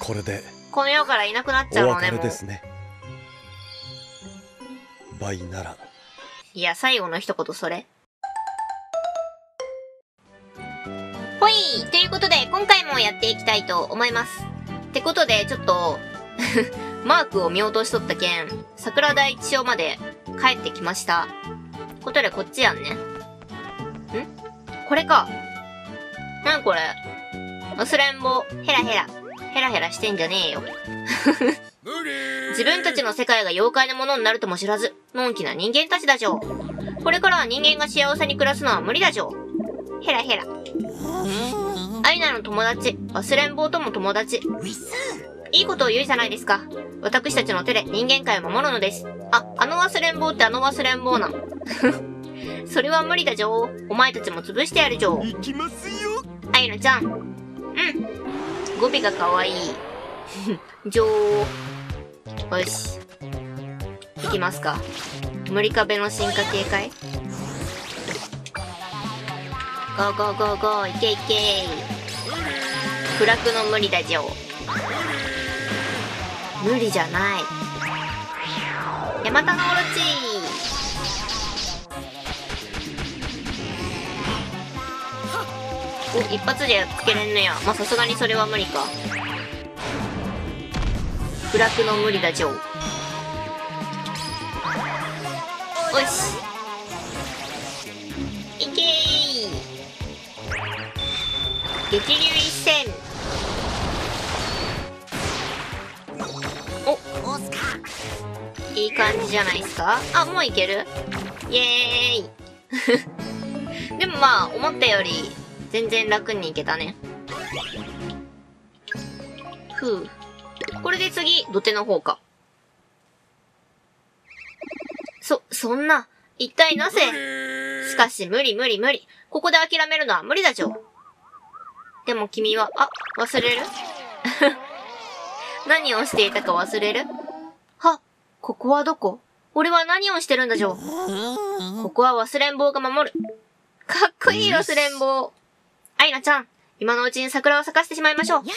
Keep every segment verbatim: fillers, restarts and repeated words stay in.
これでこの世からいなくなっちゃうのね、もう。 ですね。倍なら。 いや、最後の一言それ。ほいということで、今回もやっていきたいと思います。ってことで、ちょっと、マークを見落としとったけん、桜第一章まで帰ってきました。ことで、こっちやんね。んこれか。なにこれ。忘れんぼ、ヘラヘラ。ヘラヘラしてんじゃねえよ。自分たちの世界が妖怪のものになるとも知らず、のんきな人間たちだじょ。これからは人間が幸せに暮らすのは無理だじょ。ヘラヘラ。アイナの友達、忘れん坊とも友達。いいことを言うじゃないですか。私たちの手で人間界を守るのです。あ、あの忘れん坊ってあの忘れん坊なん。それは無理だじょ。お前たちも潰してやるじょ。 行きますよ。 アイナちゃん。うん。語尾がかわいい。じょー。よし。いきますか。無理壁の進化系かい？ゴーゴーゴーゴー、いけいけー。不落の無理だじょ。無理じゃない。ヤマタノオロチー。お、一発でやっつけれんのや。まあ、さすがにそれは無理か。不落の無理だじょ。よし。いけー。激流一戦。お、いい感じじゃないですか。あ、もういける？イエーイ。でもまあ、思ったより、全然楽にいけたね。ふう。これで次、土手の方か。そ、そんな、一体なぜ？しかし無理無理無理。ここで諦めるのは無理だじょ。でも君は、あ、忘れる？何をしていたか忘れる？は、ここはどこ？俺は何をしてるんだじょ。ここは忘れん坊が守る。かっこいい忘れん坊。アイナちゃん、今のうちに桜を咲かせてしまいましょう。うん。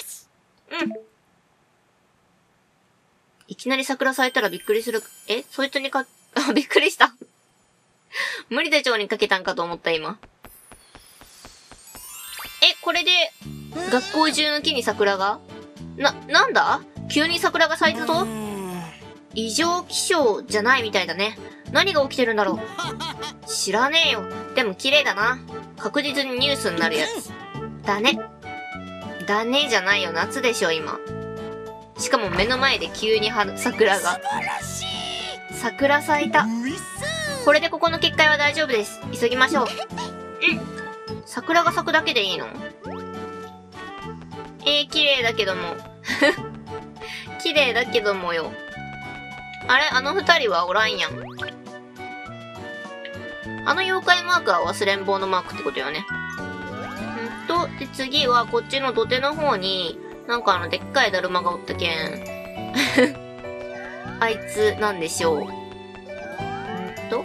いきなり桜咲いたらびっくりする。え、そいつにか、あ、びっくりした。無理手帳にかけたんかと思った今。え、これで、学校中の木に桜が？な、なんだ？急に桜が咲いたぞ？異常気象じゃないみたいだね。何が起きてるんだろう？知らねえよ。でも綺麗だな。確実にニュースになるやつ。だね。だねじゃないよ。夏でしょ、今。しかも目の前で急には桜が。桜咲いた。これでここの結界は大丈夫です。急ぎましょう。うん。桜が咲くだけでいいの？えー、綺麗だけども。綺麗だけどもよ。あれ？あの二人はおらんやん。あの妖怪マークは忘れん坊のマークってことよね。んと、で、次はこっちの土手の方に、なんかあの、でっかいだるまがおったけん。あいつ、なんでしょう。んと、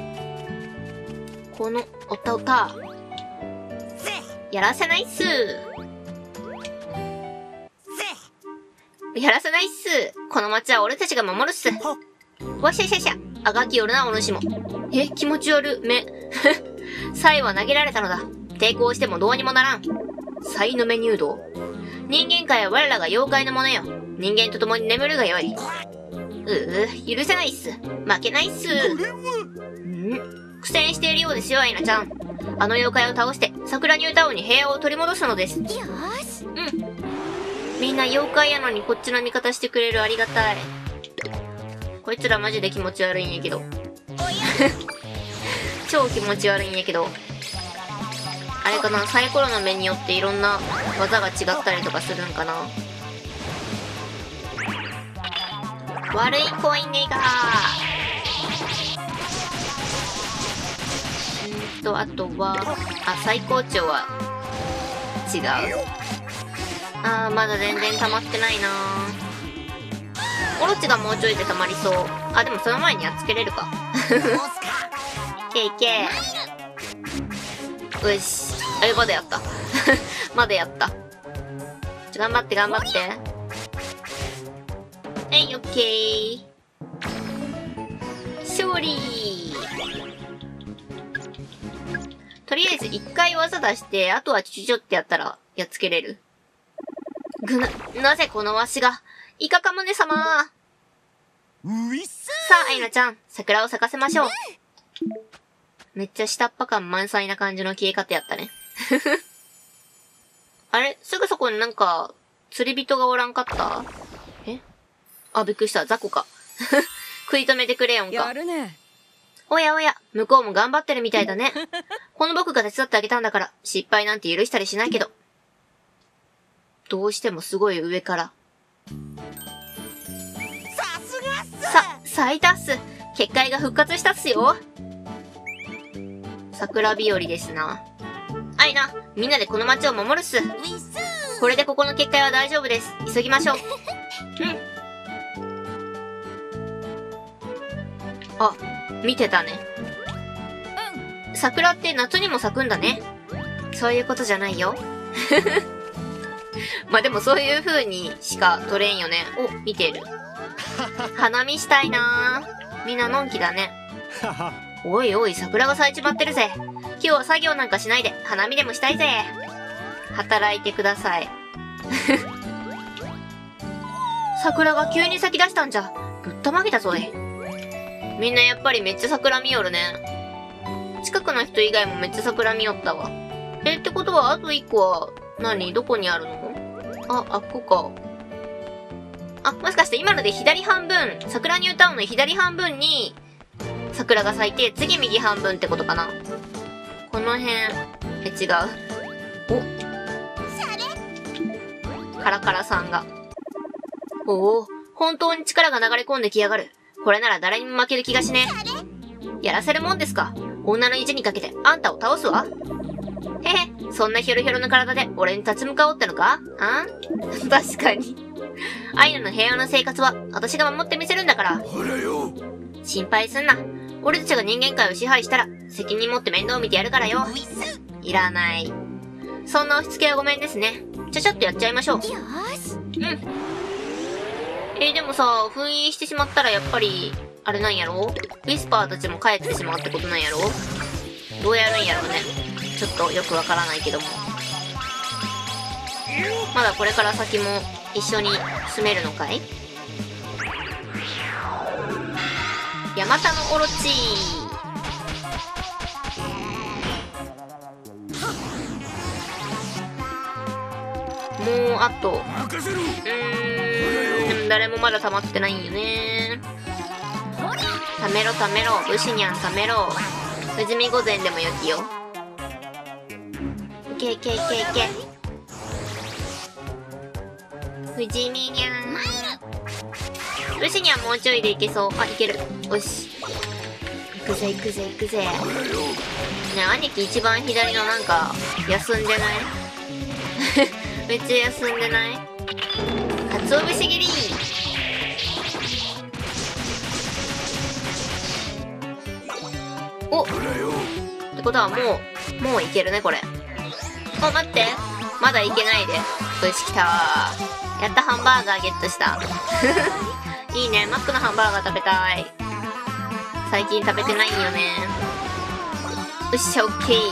この、おたおた。やらせないっす。やらせないっす。この町は俺たちが守るっす。わしゃしゃしゃ。あがきおるな、お主も。え、気持ち悪。目。サイは投げられたのだ。抵抗してもどうにもならん。サイの目入道。人間界は我らが妖怪のものよ。人間と共に眠るがよい。うう、許せないっす。負けないっす。ん？苦戦しているようですよ、アイナちゃん。あの妖怪を倒して、桜ニュータウンに平和を取り戻すのです。よーし。うん。みんな妖怪やのにこっちの味方してくれるありがたい。こいつらマジで気持ち悪いんやけど。超気持ち悪いんやけど。あれかな、サイコロの目によっていろんな技が違ったりとかするんかな。悪いコインネガー。んーと、あとは、あ、最高潮は違う。あー、まだ全然溜まってないなー。オロチがもうちょいで溜まりそう。あ、でもその前にやっつけれるか。けいけー。よし。あれ、まだやった。まだやった。ちょ、頑張って頑張って。 はい、オッケー。勝利。とりあえず一回技出して、あとはちょちょってやったら、やっつけれる。ぐな、なぜこのわしが、イカカモネ様。さあ、アイナちゃん、桜を咲かせましょう。めっちゃ下っ端感満載な感じの消え方やったね。あれすぐそこになんか、釣り人がおらんかった？え？あ、びっくりした。雑魚か。食い止めてくれよんか。 やるね。 おやおや、向こうも頑張ってるみたいだね。この僕が手伝ってあげたんだから、失敗なんて許したりしないけど。どうしてもすごい上から。 さすがっす。 さ、咲いたっす。結界が復活したっすよ。桜日和ですな。あいな、みんなでこの街を守るっす。これでここの結界は大丈夫です。急ぎましょう。うん。あ、見てたね。うん。桜って夏にも咲くんだね。そういうことじゃないよ。まあでもそういう風にしか取れんよね。お、見てる。花見したいなぁ。みんなのんきだね。おいおい、桜が咲いちまってるぜ。今日は作業なんかしないで、花見でもしたいぜ。働いてください。桜が急に咲き出したんじゃ、ぶったまげたぞい。みんなやっぱりめっちゃ桜見よるね。近くの人以外もめっちゃ桜見よったわ。え、ってことはあと一個は、何？どこにあるの？あ、あっこか。あ、もしかして今ので左半分、桜ニュータウンの左半分に、桜が咲いて、次右半分ってことかな。この辺、え、違う。お。カラカラさんが。おお、本当に力が流れ込んできやがる。これなら誰にも負ける気がしねえ。やらせるもんですか。女の意地にかけて、あんたを倒すわ。へへ、そんなヒョロヒョロの体で俺に立ち向かおうってのか？あん？確かに。アイナの平和な生活は、私が守ってみせるんだから。ほらよ。心配すんな。俺たちが人間界を支配したら、責任持って面倒見てやるからよ。いらない。そんな押し付けはごめんですね。ちゃちゃっとやっちゃいましょう。よーし。うん。えー、でもさ、封印してしまったらやっぱり、あれなんやろ？ウィスパーたちも帰ってしまうってことなんやろ？どうやるんやろうね。ちょっとよくわからないけども。まだこれから先も一緒に住めるのかい？ヤマタノオロチもうあと、うーん、誰もまだ溜まってないんよね。ためろためろ、ウシニャンためろ。富士見御前でもよきよ。いけいけいけいけ。富士見にゃん。ウシニャンもうちょいでいけそう。あ、いける。よし。行くぜ行くぜ行くぜ。ねえ、兄貴一番左のなんか、休んでないめっちゃ休んでない？かつお節切り。お！ってことはもう、もういけるね、これ。お、待って。まだいけないで。よし、来たー。やった、ハンバーガーゲットした。いいね、マックのハンバーガー食べたい。最近食べてないんよね。よっしゃ、オッケー。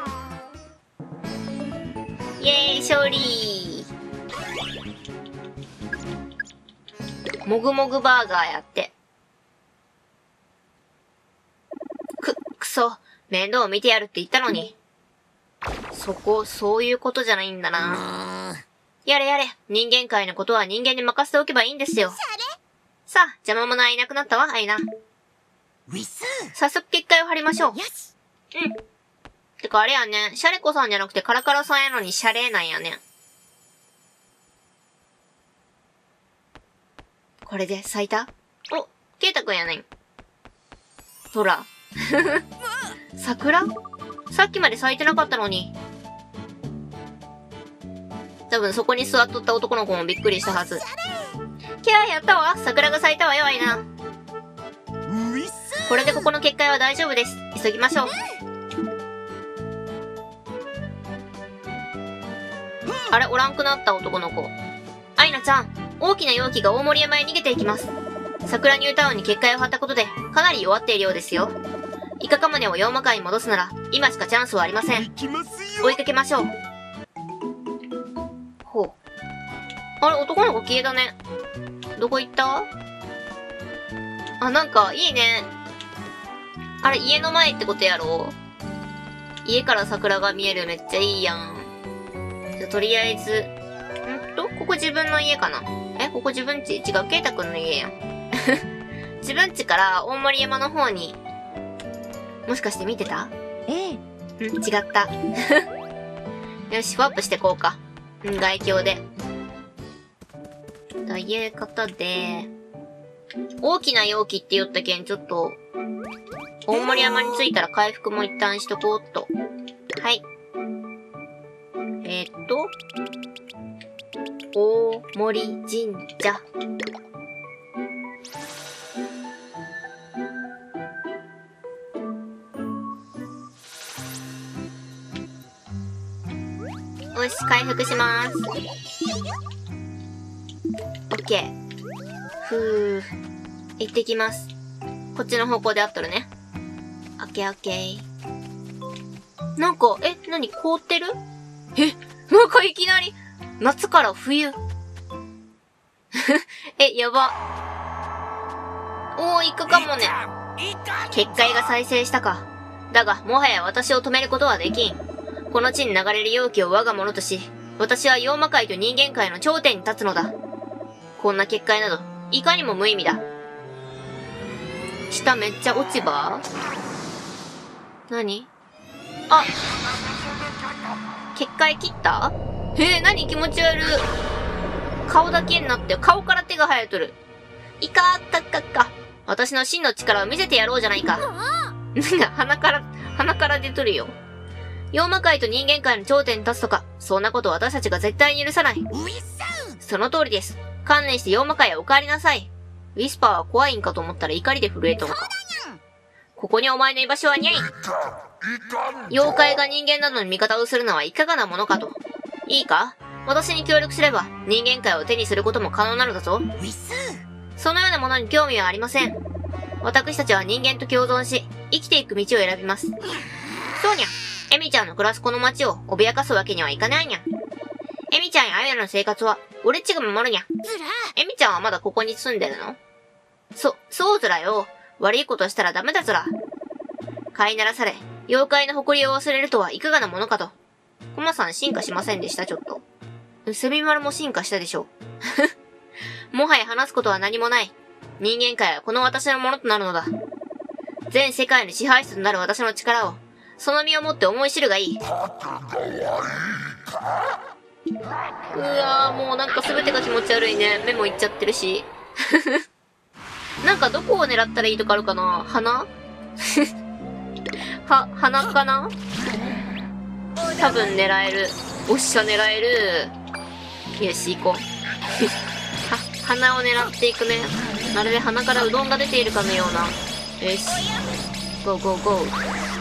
イェーイ、勝利ー。もぐもぐバーガーやって。く、くそ。面倒を見てやるって言ったのに。そこ、そういうことじゃないんだな。やれやれ。人間界のことは人間に任せておけばいいんですよ。さあ、邪魔者はいなくなったわ、アイナ。早速結界を張りましょう。うん。てかあれやね、シャレコさんじゃなくてカラカラさんやのにシャレなんやね。これで咲いた？お、ケイタくんやねん。ほら。桜？さっきまで咲いてなかったのに。多分そこに座っとった男の子もびっくりしたはず。キャーやったわ！桜が咲いたわよ、アイナ。これでここの結界は大丈夫です。急ぎましょう。あれ、おらんくなった男の子。 アイナちゃん、大きな容器が大森山へ逃げていきます。桜ニュータウンに結界を張ったことで、かなり弱っているようですよ。イカカモネを妖魔界に戻すなら、今しかチャンスはありません。追いかけましょう。ほう。あれ、男の子消えたね。どこ行った？あ、なんか、いいね。あれ、家の前ってことやろ？家から桜が見えるめっちゃいいやん。じゃ、とりあえず、んと、ここ自分の家かな？え、ここ自分家？違う、ケイタくんの家やん。自分家から大森山の方に、もしかして見てた？ ええ。 うん、違った。よし、ワープしてこうか。うん、外境で。ということで、大きな容器って言ったけん、ちょっと、大森山に着いたら回復も一旦しとこうっと。はい。えー、っと、大森神社。よし、回復しまーす。オッケー。ふー。行ってきます。こっちの方向で合っとるね。オッケーオッケー。なんか、え、なに凍ってる？え、なんかいきなり、夏から冬。え、やば。おー、行くかもね。結界が再生したか。だが、もはや私を止めることはできん。この地に流れる容器を我が物とし、私は妖魔界と人間界の頂点に立つのだ。こんな結界など、いかにも無意味だ。下めっちゃ落ち葉？何？あ、結界切った？えー、何気持ち悪い。顔だけになって、顔から手が生えとる。いかーったっかっか。私の真の力を見せてやろうじゃないか。なんか鼻から、鼻から出とるよ。妖魔界と人間界の頂点に立つとか、そんなこと私たちが絶対に許さない。その通りです。観念して妖魔界へお帰りなさい。ウィスパーは怖いんかと思ったら怒りで震えとんか。ここにお前の居場所はにゃい。妖怪が人間などに味方をするのはいかがなものかと。いいか？私に協力すれば人間界を手にすることも可能なのだぞ。そのようなものに興味はありません。私たちは人間と共存し、生きていく道を選びます。そうにゃ。エミちゃんの暮らすこの街を脅かすわけにはいかないにゃ。エミちゃんやアイナの生活は、俺っちが守るにゃ。エミちゃんはまだここに住んでるの？そ、そうずらよ。悪いことしたらダメだずら。飼いならされ、妖怪の誇りを忘れるとはいかがなものかと。コマさん進化しませんでした、ちょっと。セミマルも進化したでしょう。もはや話すことは何もない。人間界はこの私のものとなるのだ。全世界の支配者となる私の力を、その身をもって思い知るがいい。うわー、もうなんか全てが気持ち悪いね。目もいっちゃってるし。なんかどこを狙ったらいいとかあるかな？鼻は、鼻かな？多分狙える。おっしゃ狙える。よし、行こう。は、鼻を狙っていくね。まるで鼻からうどんが出ているかのような。よし。ゴーゴーゴー。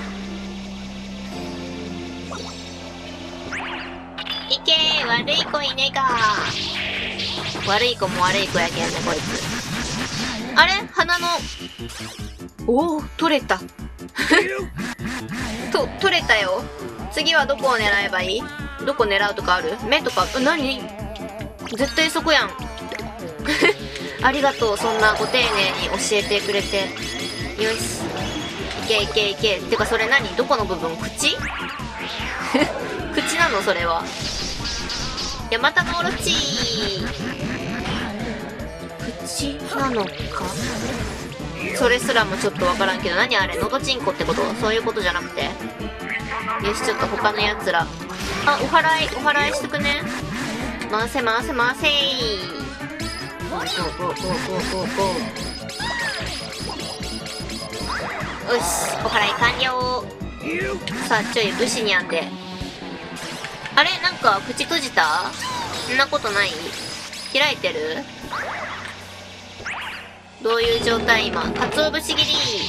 いけー、悪い子いねえかー。悪い子も悪い子やけんね、こいつ。あれ？鼻の、おお、取れた。と、取れたよ。次はどこを狙えばいい？どこ狙うとかある？目とか、なに？絶対そこやん。ありがとう、そんなご丁寧に教えてくれて。よし。いけいけいけ。てかそれ何？どこの部分？口？口なのそれは。ヤマタノオロチ口なのか？それすらもちょっとわからんけど、何あれ？のどちんこってこと？そういうことじゃなくて。よし、ちょっと他のやつら。あ、お祓い、お祓いしとくね。回せ回せ回せー。ゴーゴーゴーゴーゴーゴーゴー。よし、お祓い完了。さあ、ちょい武士にゃんで。あれ？なんか口閉じた？そんなことない？開いてる？どういう状態今？かつお節切り。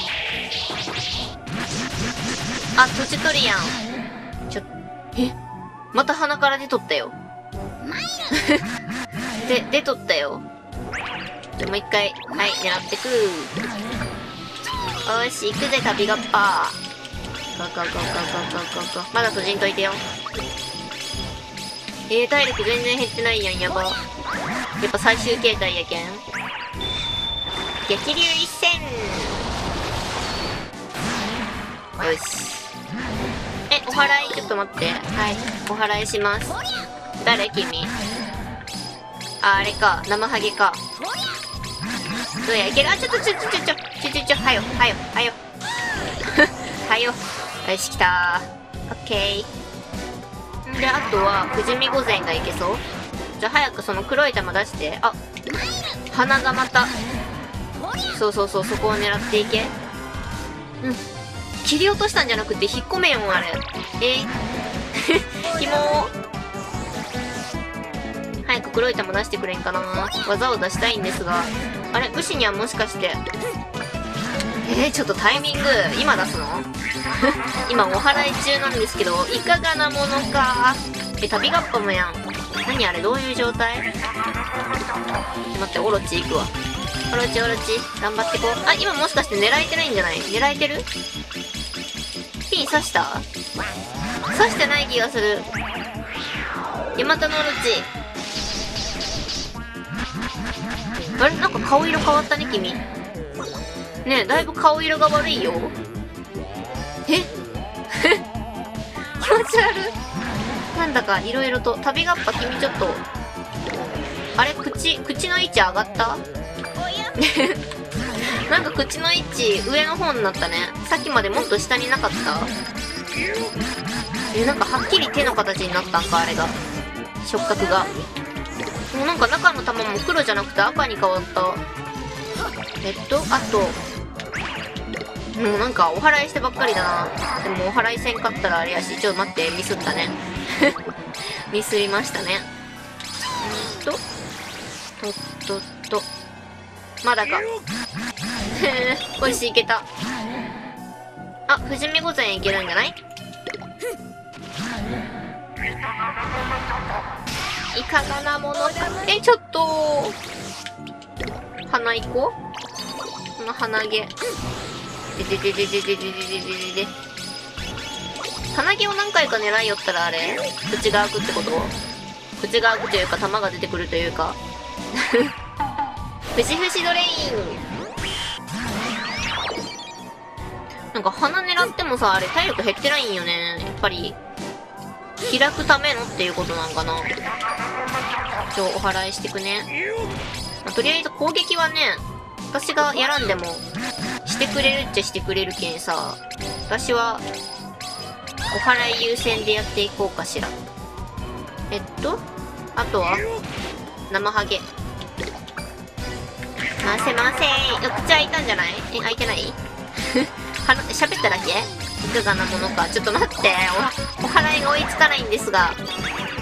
あ、閉じとるやん。ちょ、え？また鼻から出とったよ。 で、出とったよ。じゃ、もう一回。はい、狙ってく。よし、行くぜ、旅がっぱ。ゴーゴーゴーゴーゴーゴーゴー。まだ閉じんといてよ。えー、体力全然減ってないやん、やば。やっぱ最終形態やけん。激流一戦。よし。え、お祓いちょっと待って。はい、お祓いします。誰君？あ、あれか。生ハゲか。どうや、いける？あ、ちょっとちょちょちょちょちょちょちょ、はよ、はよ、はよ。はよ。よし、来たー。オッケー。んで、あとは、富士見御前がいけそう？じゃあ、早くその黒い玉出して。あ、鼻がまた。そうそうそう、そこを狙っていけ。うん。切り落としたんじゃなくて、引っ込めよん、あれ。えー。ひもー。早く黒い玉出してくれんかな。技を出したいんですが。あれ、武士にはもしかして。えー、ちょっとタイミング、今出すの今お祓い中なんですけど、いかがなものか。え、旅がっぱもやん。何あれ、どういう状態？待って、オロチ行くわ。オロチオロチ、頑張ってこう。あ、今もしかして狙えてないんじゃない？狙えてる？ピン刺した？刺してない気がする。ヤマタのオロチ。あれ、なんか顔色変わったね、君。ねえ、だいぶ顔色が悪いよ。え気持ち悪い。なんだかいろいろと。旅がっぱ君ちょっと。あれ、口、口の位置上がったなんか口の位置上の方になったね。さっきまでもっと下になかった？え、なんかはっきり手の形になったんか、あれが。触覚が。もうなんか中の玉も黒じゃなくて赤に変わった。えっと、あと、もうなんかお祓いしてばっかりだな。でもお祓いせんかったらあれやし。ちょっと待って、ミスったね。ミスりましたね。んーと、とっとっと。まだか。へぇ、おいしい、いけた。あ、富士見御前いけるんじゃない？いかがなものか。え、ちょっと鼻行こう。この鼻毛。ででででででででででで。鼻毛を何回か狙いよったらあれ口が開くってこと？口が開くというか玉が出てくるというか。ふしふしドレイン。なんか鼻狙ってもさ、あれ体力減ってないんよね。やっぱり開くためのっていうことなんかな。ちょ、お祓いしてくね。まあ、とりあえず攻撃はね、私がやらんでもしてくれるっちゃしてくれるけんさ、私はお祓い優先でやっていこうかしら。えっとあとは生ハゲ回せ回せー。口開いたんじゃない？え、開いてない？はな、喋っただけ？いかがなものか。ちょっと待って。お、お祓いが追いつかないんですが。く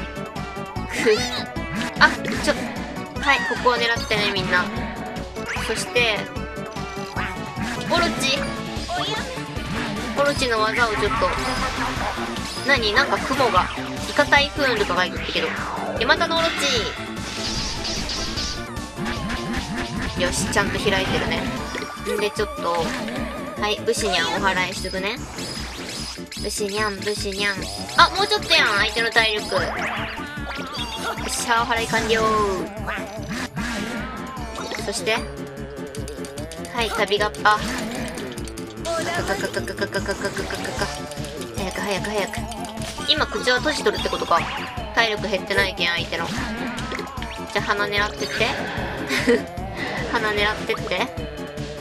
あ、ちょ、はい、ここを狙ってね、みんな。そして、オロチ。オロチの技をちょっと。何？なんか雲が。イカ台風とかがいるけど。で、またのオロチ。よし、ちゃんと開いてるね。で、ちょっと、はい、武士にゃんお祓いしとくね。武士にゃん、武士にゃん。あ、もうちょっとやん、相手の体力。よっしゃ、お祓い完了。そして、はい、旅がっぱ。カカカカカカカカカカカカカ。早く早く早く。今、口を閉じとるってことか。体力減ってないけん、相手の。じゃあ、鼻狙ってって。鼻狙ってって。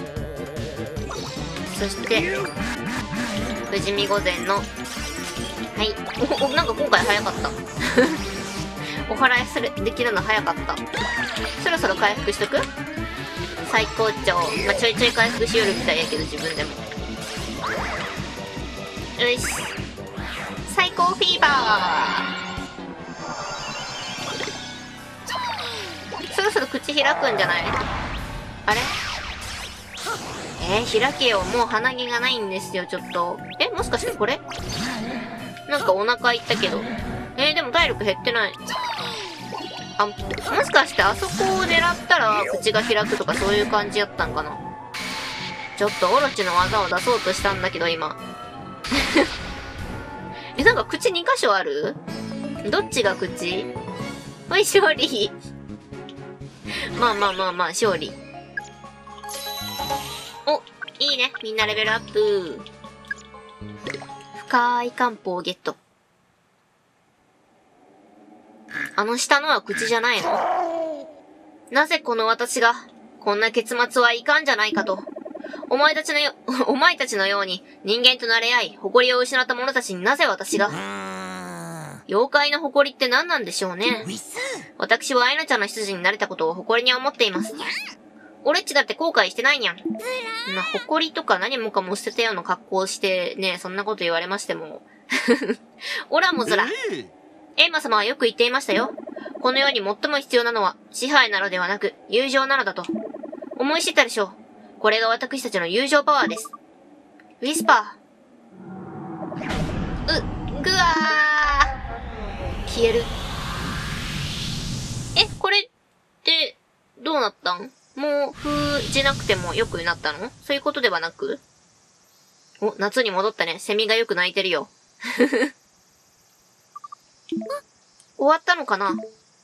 そして、富士見御前の、はい。お、お、なんか今回早かった。お祓いする、できるの早かった。そろそろ回復しとく？最高潮。まあ、ちょいちょい回復しよるみたいやけど、自分でも。よし。最高フィーバー。そろそろ口開くんじゃない？あれ？えー、開けよ。もう鼻毛がないんですよ、ちょっと。え、もしかしてこれ？なんかお腹いったけど。えー、でも体力減ってない。 あ、もしかしてあそこを狙ったら口が開くとかそういう感じやったんかな。ちょっとオロチの技を出そうとしたんだけど今。え、なんか口に箇所ある？どっちが口？おい、勝利。まあまあまあまあ、勝利。お、いいね。みんなレベルアップ。深い漢方をゲット。あの下のは口じゃないの？なぜこの私が、こんな結末はいかんじゃないかと。お前たちのよ、お前たちのように人間と慣れ合い、誇りを失った者たちになぜ私が。妖怪の誇りって何なんでしょうね。私はアイナちゃんの執事になれたことを誇りに思っています。俺っちだって後悔してないにゃん。まあ、誇りとか何もかも捨てたような格好をしてね、そんなこと言われましても。オラもずら。エイマ様はよく言っていましたよ。この世に最も必要なのは支配なのではなく友情なのだと。思い知ったでしょう。これが私たちの友情パワーです。ウィスパー。う、ぐわー。消える。え、これって、どうなったん？もう、封じなくても良くなったの？そういうことではなく？お、夏に戻ったね。セミがよく鳴いてるよ。終わったのかな？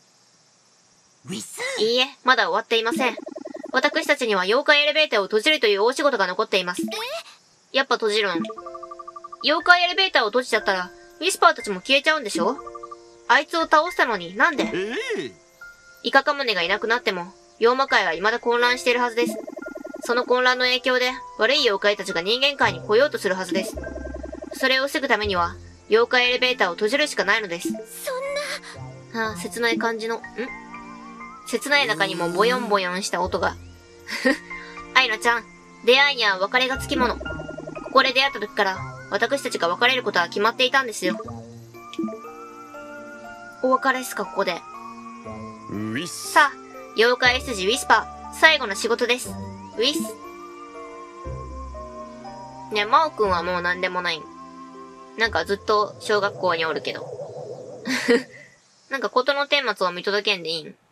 いいえ、まだ終わっていません。私たちには妖怪エレベーターを閉じるという大仕事が残っています。やっぱ閉じるん？妖怪エレベーターを閉じちゃったら、ウィスパーたちも消えちゃうんでしょ？あいつを倒したのになんで？イカカムネがいなくなっても、妖魔界は未だ混乱しているはずです。その混乱の影響で、悪い妖怪たちが人間界に来ようとするはずです。それを防ぐためには、妖怪エレベーターを閉じるしかないのです。そんな。はあ、切ない感じの、ん？切ない中にもボヨンボヨンした音が。アイナちゃん、出会いには別れがつきもの。ここで出会った時から、私たちが別れることは決まっていたんですよ。お別れですか、ここで。 ウィス。 さあ、妖怪筋ウィスパー、最後の仕事です。ウィス。ね、マオくんはもう何でもない。なんかずっと小学校におるけど。なんか事の顛末を見届けんでいいん？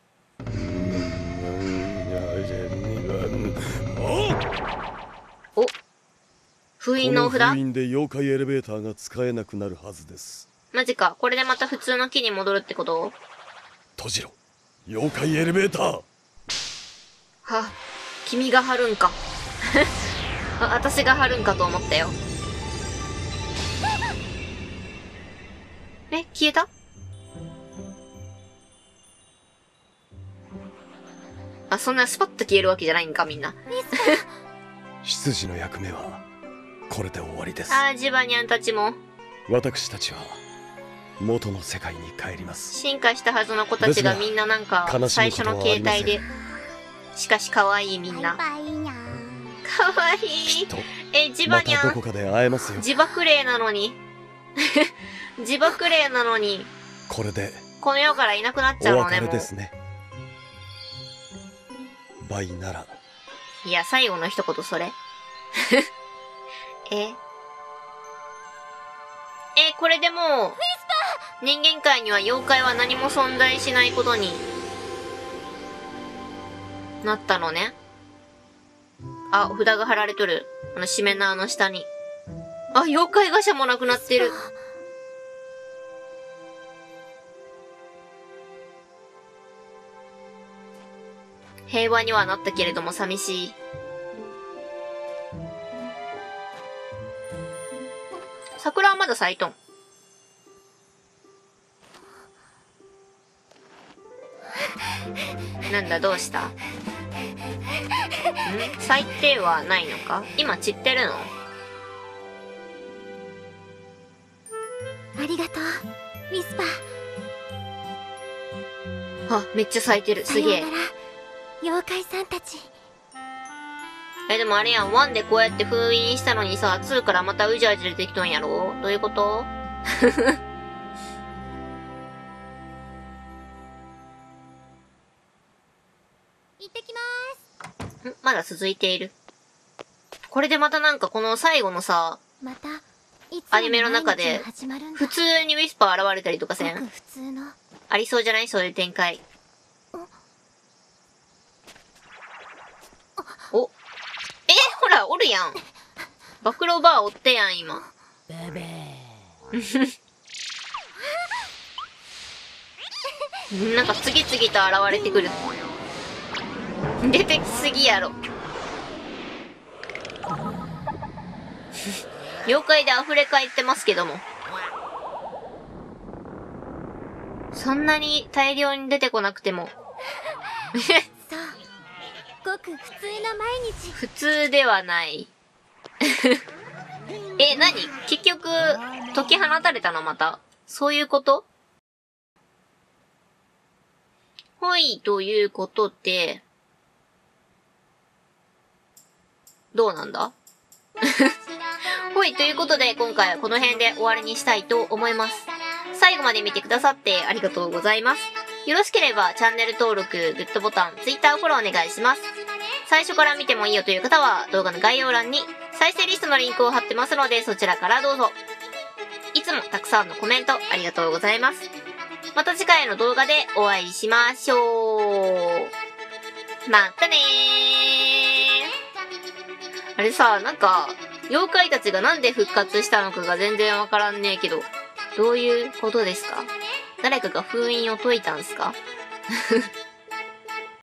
お、封印のお札？ この封印で妖怪エレベーターが使えなくなるはずです。 マジか。これでまた普通の木に戻るってこと？ 閉じろ、妖怪エレベーター。 は、君が貼るんか。あ、私が貼るんかと思ったよ。え、消えた？あ、そんなスパッと消えるわけじゃないんか、みんな。 執事の役目はこれで終わりです。 あー、ジバニャンたちも私たちは元の世界に帰ります。 進化したはずの子たちがみんななんか最初の形態で、しかし可愛いみんな。可愛い。 きっとえ、ジバニャン、 またどこかで会えますよ。 自爆霊なのに。自爆霊なのに。 これでこの世からいなくなっちゃうおのね、もう。 別れですね。バイなら。 いや、最後の一言それ。ええ、これでもう、人間界には妖怪は何も存在しないことになったのね。あ、札が貼られとる。あの、しめ縄の下に。あ、妖怪ガシャもなくなってる。平和にはなったけれども寂しい。桜はまだ咲いとん。なんだ、どうした？ん？咲いてはないのか？今散ってるの？ ありがとう、ウィスパー。 あ、めっちゃ咲いてる。すげえ。 さようなら、妖怪さんたち。 え、でもあれやん、ワンでこうやって封印したのにさ、ツーからまたうじゃうじゃ出てきとんやろ？どういうこと？ 行ってきまーん、まだ続いている。これでまたなんかこの最後のさ、 す。また、いつアニメの中で始まるんだ。 普通にウィスパー現れたりとかせん？ ごく普通のありそうじゃない？そういう展開。お。え、ほら、おるやん。暴露バーおってやん、今。なんか次々と現れてくる。出てきすぎやろ。妖怪で溢れ返ってますけども。そんなに大量に出てこなくても。 そうごく普通の毎日。 普通ではない。え、なに？結局、解き放たれたのまた？そういうこと？ほい、ということで、どうなんだ？ほい、ということで、今回はこの辺で終わりにしたいと思います。最後まで見てくださってありがとうございます。よろしければチャンネル登録、グッドボタン、Twitter フォローお願いします。最初から見てもいいよという方は動画の概要欄に再生リストのリンクを貼ってますのでそちらからどうぞ。いつもたくさんのコメントありがとうございます。また次回の動画でお会いしましょう。またねー。あれさ、なんか、妖怪たちがなんで復活したのかが全然わからんねえけど、どういうことですか？誰かが封印を解いたんすか？